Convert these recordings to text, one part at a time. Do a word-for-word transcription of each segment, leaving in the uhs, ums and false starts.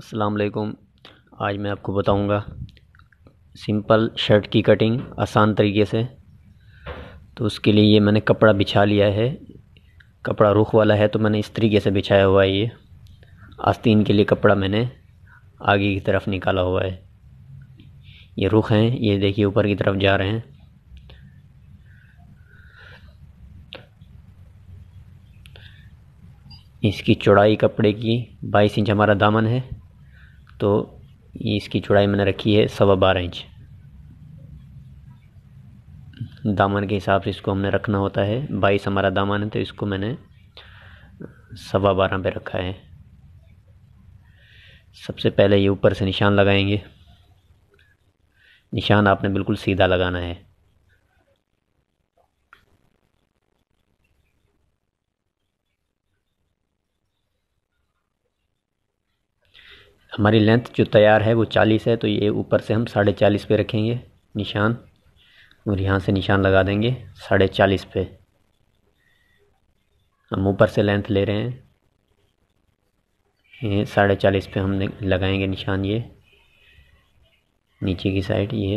अस्सलाम वालेकुम। आज मैं आपको बताऊंगा सिंपल शर्ट की कटिंग आसान तरीके से। तो उसके लिए ये मैंने कपड़ा बिछा लिया है। कपड़ा रुख वाला है तो मैंने इस तरीके से बिछाया हुआ है। ये आस्तीन के लिए कपड़ा मैंने आगे की तरफ निकाला हुआ है। ये रुख हैं, ये देखिए ऊपर की तरफ जा रहे हैं। इसकी चौड़ाई कपड़े की बाईस इंच हमारा दामन है, तो ये इसकी चौड़ाई मैंने रखी है सवा बारह इंच। दामन के हिसाब से इसको हमने रखना होता है। बाईस हमारा दामन है तो इसको मैंने सवा बारह पे रखा है। सबसे पहले ये ऊपर से निशान लगाएंगे। निशान आपने बिल्कुल सीधा लगाना है। हमारी लेंथ जो तैयार है वो चालीस है, तो ये ऊपर से हम साढ़े चालीस पे रखेंगे निशान, और यहाँ से निशान लगा देंगे साढ़े चालीस पे। हम ऊपर से लेंथ ले रहे हैं, ये साढ़े चालीस पे हम लगाएंगे निशान। ये नीचे की साइड ये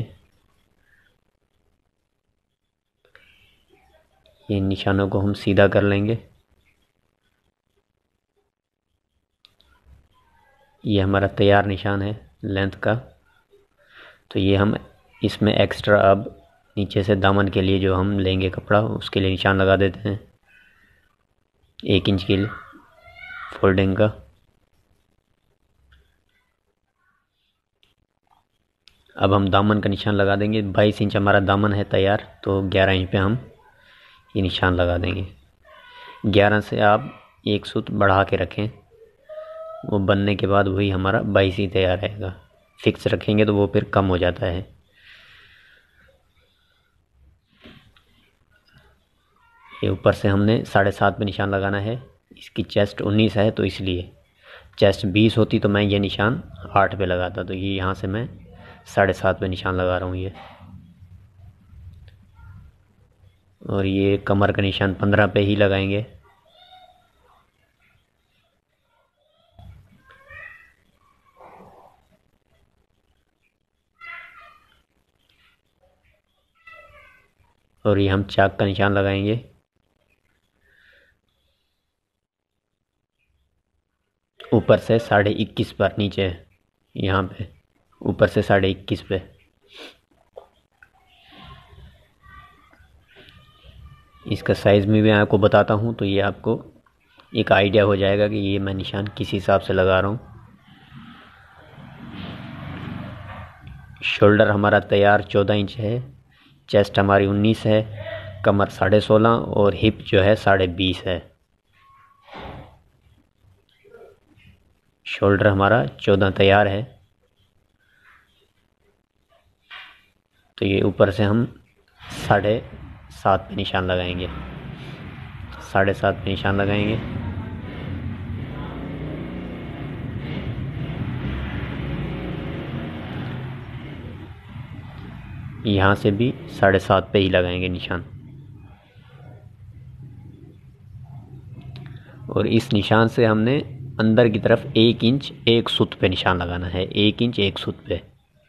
ये निशानों को हम सीधा कर लेंगे। ये हमारा तैयार निशान है लेंथ का। तो ये हम इसमें एक्स्ट्रा अब नीचे से दामन के लिए जो हम लेंगे कपड़ा, उसके लिए निशान लगा देते हैं एक इंच के लिए फोल्डिंग का। अब हम दामन का निशान लगा देंगे। बाईस इंच हमारा दामन है तैयार, तो ग्यारह इंच पे हम ये निशान लगा देंगे। ग्यारह से आप एक सूत बढ़ा के रखें, वो बनने के बाद वही हमारा बाईस ही तैयार रहेगा। फिक्स रखेंगे तो वो फिर कम हो जाता है। ये ऊपर से हमने साढ़े सात पे निशान लगाना है। इसकी चेस्ट उन्नीस है, तो इसलिए चेस्ट बीस होती तो मैं ये निशान आठ पे लगाता, तो ये यहाँ से मैं साढ़े सात पे निशान लगा रहा हूँ ये। और ये कमर का निशान पंद्रह पे ही लगाएंगे। और ये हम चाक का निशान लगाएंगे ऊपर से साढ़े इक्कीस पर, नीचे यहाँ पे ऊपर से साढ़े इक्कीस पे। इसका साइज़ में भी मैं आपको बताता हूँ, तो ये आपको एक आइडिया हो जाएगा कि ये मैं निशान किस हिसाब से लगा रहा हूँ। शोल्डर हमारा तैयार चौदह इंच है, चेस्ट हमारी उन्नीस है, कमर साढ़े सोलह और हिप जो है साढ़े बीस है। शोल्डर हमारा चौदह तैयार है, तो ये ऊपर से हम साढ़े सात पे निशान लगाएंगे। साढ़े सात पे निशान लगाएंगे। यहाँ से भी साढ़े सात पे ही लगाएंगे निशान। और इस निशान से हमने अंदर की तरफ एक इंच एक सूत पे निशान लगाना है, एक इंच एक सूत पे।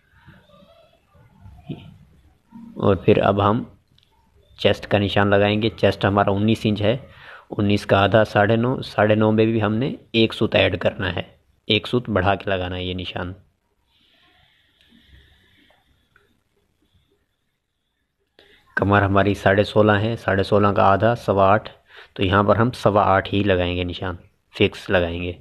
और फिर अब हम चेस्ट का निशान लगाएंगे। चेस्ट हमारा उन्नीस इंच है, उन्नीस का आधा साढ़े नौ, साढ़े नौ में भी हमने एक सूत ऐड करना है, एक सूत बढ़ा के लगाना है ये निशान। कमर हमारी साढ़े सोलह है, साढ़े सोलह का आधा सवा आठ, तो यहाँ पर हम सवा आठ ही लगाएंगे निशान, फिक्स लगाएंगे।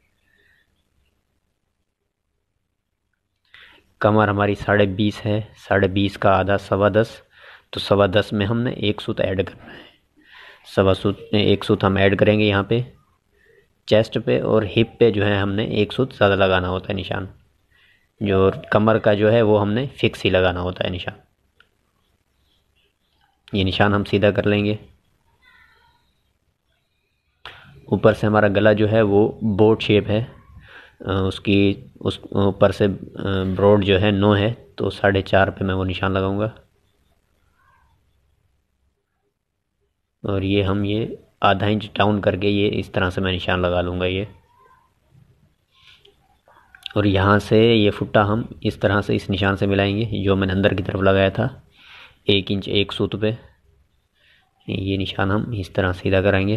कमर हमारी साढ़े बीस है, साढ़े बीस का आधा सवा दस, तो सवा दस में हमने एक सूत ऐड करना है। सवा सूत एक सूत हम ऐड करेंगे यहाँ पे चेस्ट पे, और हिप पे जो है हमने एक सूत ज़्यादा लगाना होता है निशान। जो कमर का जो है वो हमने फिक्स ही लगाना होता है निशान। ये निशान हम सीधा कर लेंगे। ऊपर से हमारा गला जो है वो बोट शेप है, उसकी उस ऊपर से ब्रॉड जो है नौ है, तो साढ़े चार पे मैं वो निशान लगाऊंगा। और ये हम ये आधा इंच डाउन करके ये इस तरह से मैं निशान लगा लूँगा। ये और यहाँ से ये फुट्टा हम इस तरह से इस निशान से मिलाएंगे जो मैंने अंदर की तरफ लगाया था, एक इंच एक सूत पे। ये निशान हम इस तरह सीधा कराएंगे।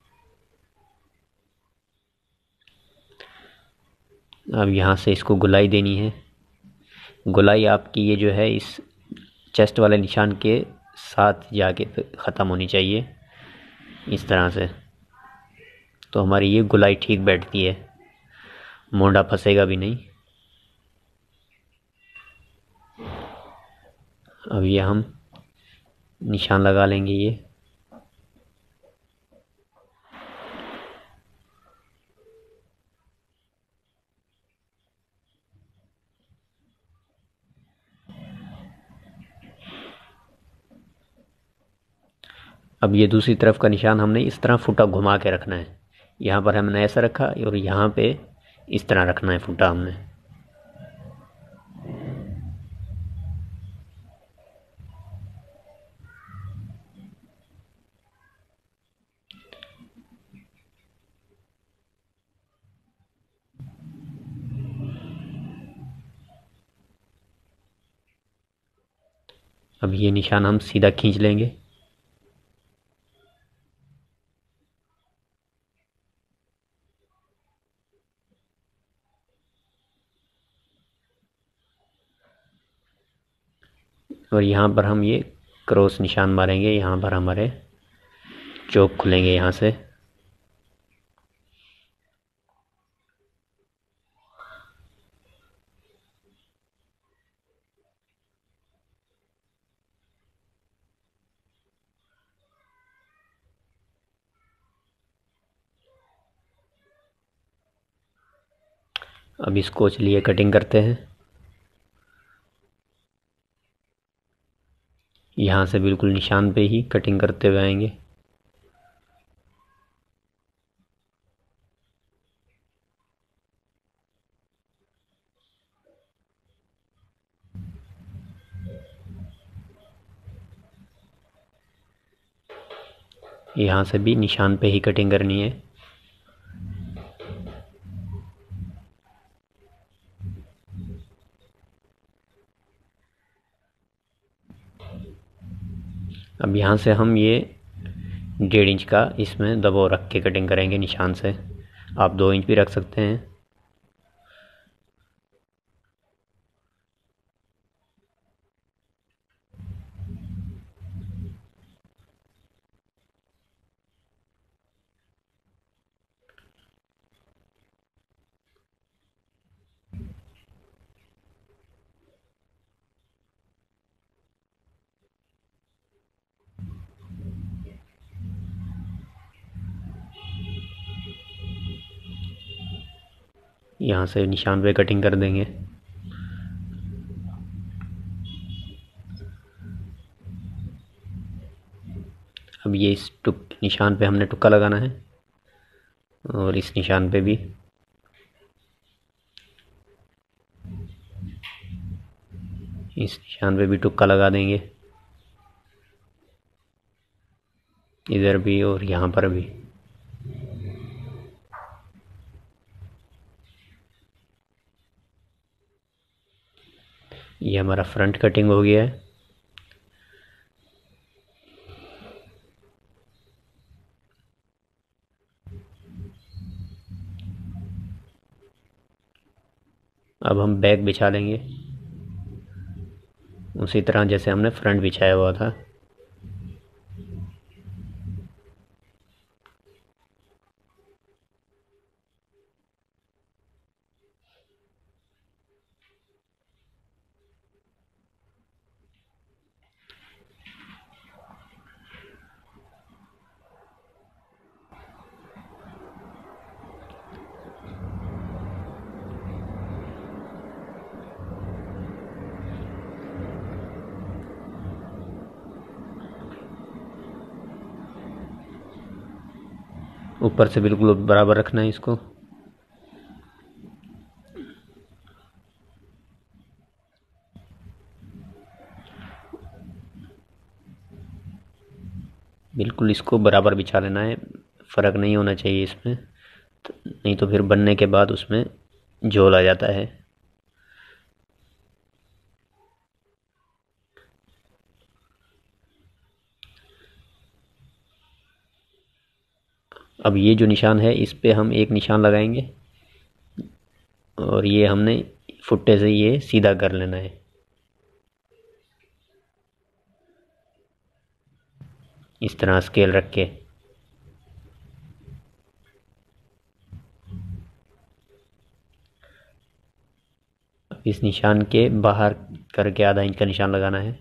अब यहाँ से इसको गुलाई देनी है। गुलाई आपकी ये जो है इस चेस्ट वाले निशान के साथ जाके ख़त्म होनी चाहिए, इस तरह से। तो हमारी ये गुलाई ठीक बैठती है, मोंडा फंसेगा भी नहीं। अब ये हम निशान लगा लेंगे ये। अब ये दूसरी तरफ का निशान हमने इस तरह फुटा घुमा के रखना है। यहाँ पर हमने ऐसा रखा और यहाँ पे इस तरह रखना है फुटा हमने। अब ये निशान हम सीधा खींच लेंगे। और यहाँ पर हम ये क्रॉस निशान मारेंगे, यहाँ पर हमारे चौक खुलेंगे यहाँ से। अब इसको चलिए कटिंग करते हैं। यहाँ से बिल्कुल निशान पे ही कटिंग करते हुए आएंगे। यहाँ से भी निशान पे ही कटिंग करनी है। अब यहाँ से हम ये डेढ़ इंच का इसमें दबाव रख के कटिंग करेंगे निशान से। आप दो इंच भी रख सकते हैं। यहाँ से निशान पे कटिंग कर देंगे। अब ये इस टुक निशान पे हमने टुक्का लगाना है और इस निशान पे भी। इस निशान पे भी टुक्का लगा देंगे, इधर भी और यहाँ पर भी। ये हमारा फ्रंट कटिंग हो गया है। अब हम बैक बिछा लेंगे उसी तरह जैसे हमने फ्रंट बिछाया हुआ था। ऊपर से बिल्कुल बराबर रखना है इसको। बिल्कुल इसको बराबर बिछा लेना है, फ़र्क नहीं होना चाहिए इसमें, नहीं तो फिर बनने के बाद उसमें झोल आ जाता है। अब ये जो निशान है इस पे हम एक निशान लगाएंगे और ये हमने फुट्टे से ये सीधा कर लेना है। इस तरह स्केल रख के इस निशान के बाहर करके आधा इंच का निशान लगाना है।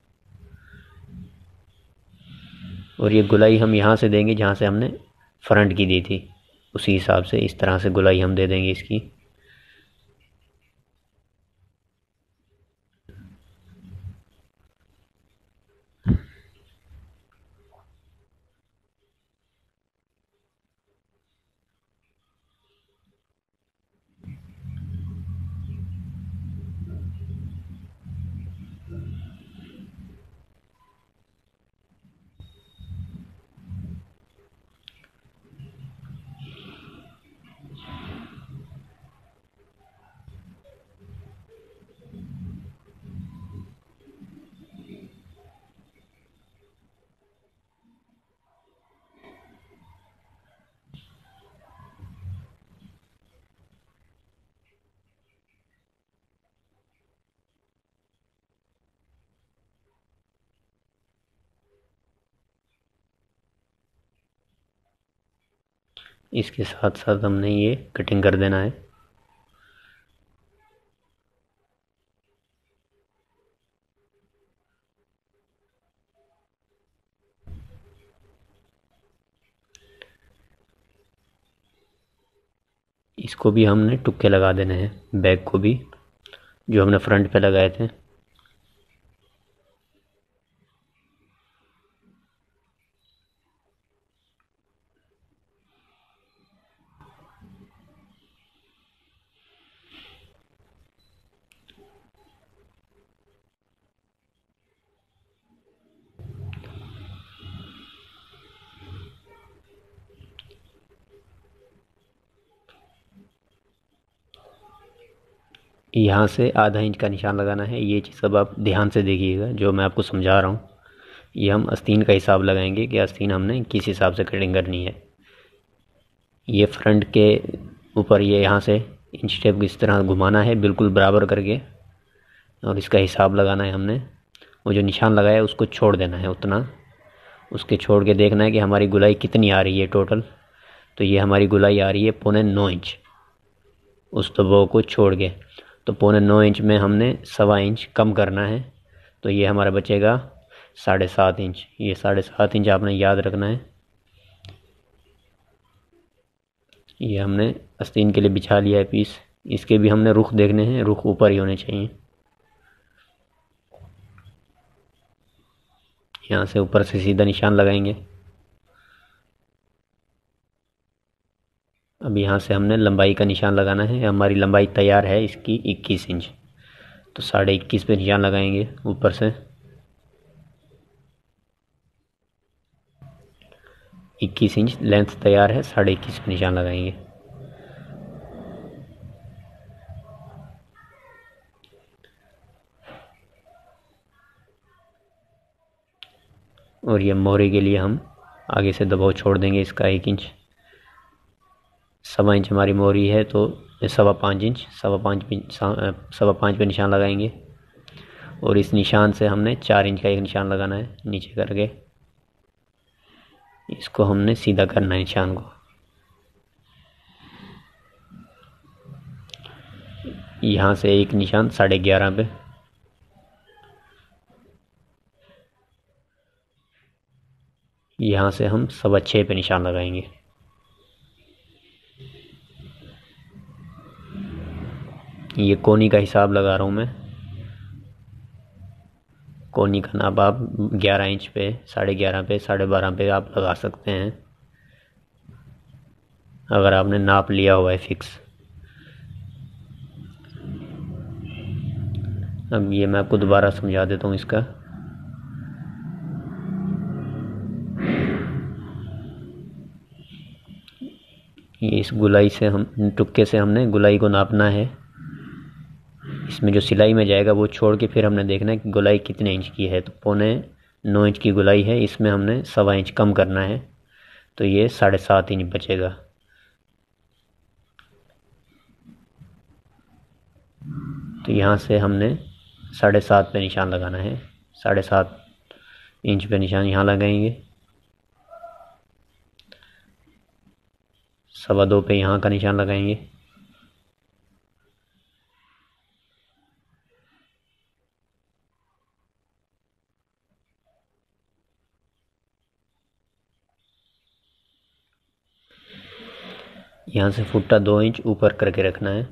और ये गुलाई हम यहाँ से देंगे जहाँ से हमने फ्रंट की दी थी, उसी हिसाब से इस तरह से गुलाई हम दे देंगे इसकी। इसके साथ साथ हमने ये कटिंग कर देना है। इसको भी हमने टुक्के लगा देने हैं, बैक को भी जो हमने फ्रंट पे लगाए थे। यहाँ से आधा इंच का निशान लगाना है। ये चीज़ सब आप ध्यान से देखिएगा जो मैं आपको समझा रहा हूँ। ये हम आस्तीन का हिसाब लगाएंगे कि आस्तीन हमने किस हिसाब से कटिंग करनी है। ये फ्रंट के ऊपर ये यहाँ से इंच टेप इस तरह घुमाना है बिल्कुल बराबर करके, और इसका हिसाब लगाना है हमने। वो जो निशान लगाया है उसको छोड़ देना है उतना, उसके छोड़ के देखना है कि हमारी गुलाई कितनी आ रही है टोटल। तो ये हमारी गुलाई आ रही है पौने नौ इंच, उस दबाव को छोड़ के। तो पौने नौ इंच में हमने सवा इंच कम करना है, तो ये हमारा बचेगा साढ़े सात इंच। ये साढ़े सात इंच आपने याद रखना है। ये हमने आस्तीन के लिए बिछा लिया है पीस। इसके भी हमने रुख देखने हैं, रुख ऊपर ही होने चाहिए। यहाँ से ऊपर से सीधा निशान लगाएंगे। अब यहाँ से हमने लंबाई का निशान लगाना है। हमारी लंबाई तैयार है इसकी इक्कीस इंच, तो साढ़े इक्कीस पे निशान लगाएंगे ऊपर से। इक्कीस इंच लेंथ तैयार है, साढ़े इक्कीस पे निशान लगाएंगे। और ये मोहरे के लिए हम आगे से दबाव छोड़ देंगे इसका एक इंच। सवा इंच हमारी मोहरी है तो सवा पाँच इंच सवा पाँच सवा पाँच पे निशान लगाएंगे। और इस निशान से हमने चार इंच का एक निशान लगाना है नीचे करके। इसको हमने सीधा करना है निशान को। यहाँ से एक निशान साढ़े ग्यारह पे, यहाँ से हम सवा छः पे निशान लगाएंगे। ये कोनी का हिसाब लगा रहा हूँ मैं। कोनी का नाप आप ग्यारह इंच पे, साढ़े ग्यारह पे, साढ़े बारह पे आप लगा सकते हैं अगर आपने नाप लिया हुआ है फिक्स। अब ये मैं आपको दोबारा समझा देता हूँ इसका। ये इस गुलाई से हम टुक्के से हमने गुलाई को नापना है। इसमें जो सिलाई में जाएगा वो छोड़ के फिर हमने देखना है कि गुलाई कितने इंच की है। तो पौने नौ इंच की गुलाई है, इसमें हमने सवा इंच कम करना है, तो ये साढ़े सात इंच बचेगा। तो यहाँ से हमने साढ़े सात पे निशान लगाना है। साढ़े सात इंच पे निशान यहाँ लगाएंगे। सवा दो पे यहाँ का निशान लगाएंगे। यहाँ से फुट्टा दो इंच ऊपर करके रखना है।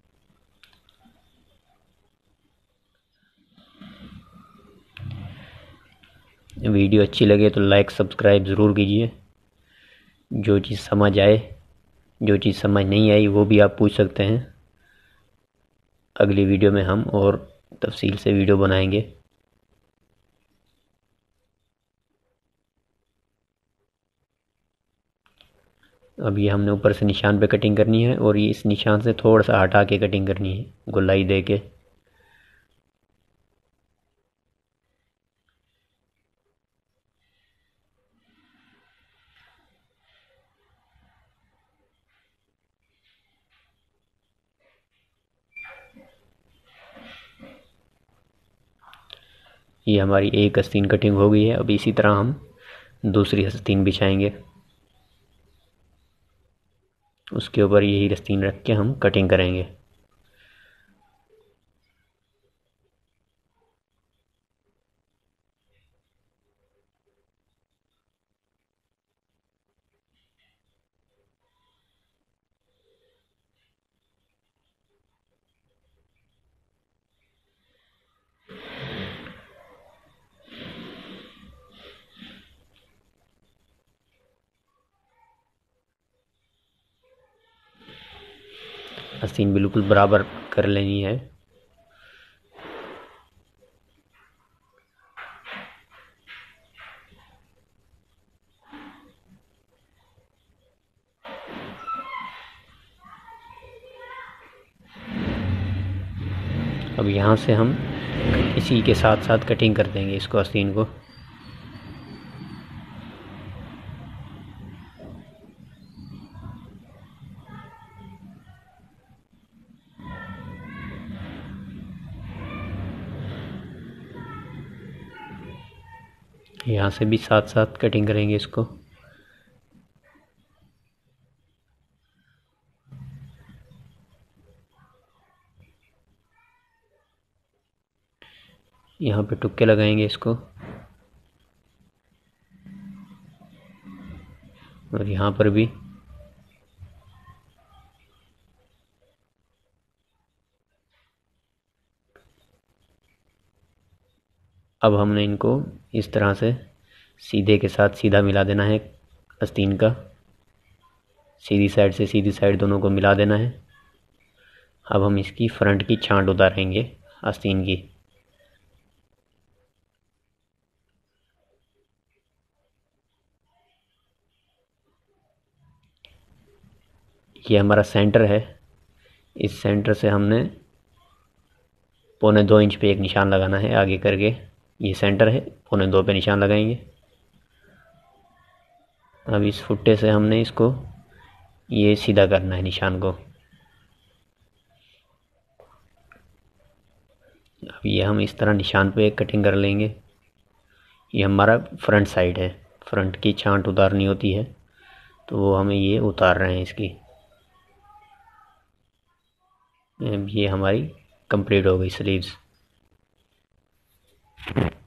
वीडियो अच्छी लगे तो लाइक सब्सक्राइब ज़रूर कीजिए। जो चीज़ समझ आए, जो चीज़ समझ नहीं आई वो भी आप पूछ सकते हैं। अगली वीडियो में हम और तफसील से वीडियो बनाएंगे। अब ये हमने ऊपर से निशान पे कटिंग करनी है और ये इस निशान से थोड़ा सा हटा के कटिंग करनी है, गोलाई दे के। ये हमारी एक आस्तीन कटिंग हो गई है। अब इसी तरह हम दूसरी आस्तीन बिछाएंगे, उसके ऊपर यही आस्तीन रख के हम कटिंग करेंगे। आस्तीन बिल्कुल बराबर कर लेनी है। अब यहाँ से हम इसी के साथ साथ कटिंग कर देंगे इसको, आस्तीन को। यहाँ से भी साथ साथ कटिंग करेंगे इसको। यहाँ पे टुक्के लगाएंगे इसको और यहाँ पर भी। अब हमने इनको इस तरह से सीधे के साथ सीधा मिला देना है। आस्तीन का सीधी साइड से सीधी साइड दोनों को मिला देना है। अब हम इसकी फ्रंट की छांट उतारेंगे आस्तीन की। ये हमारा सेंटर है। इस सेंटर से हमने पौने दो इंच पे एक निशान लगाना है आगे करके। ये सेंटर है, पौने दो पे निशान लगाएंगे। अब इस फुट्टे से हमने इसको ये सीधा करना है निशान को। अब ये हम इस तरह निशान पे कटिंग कर लेंगे। ये हमारा फ्रंट साइड है, फ्रंट की छांट उतारनी होती है, तो वो हमें ये उतार रहे हैं इसकी। ये हमारी कंप्लीट हो गई स्लीव्स।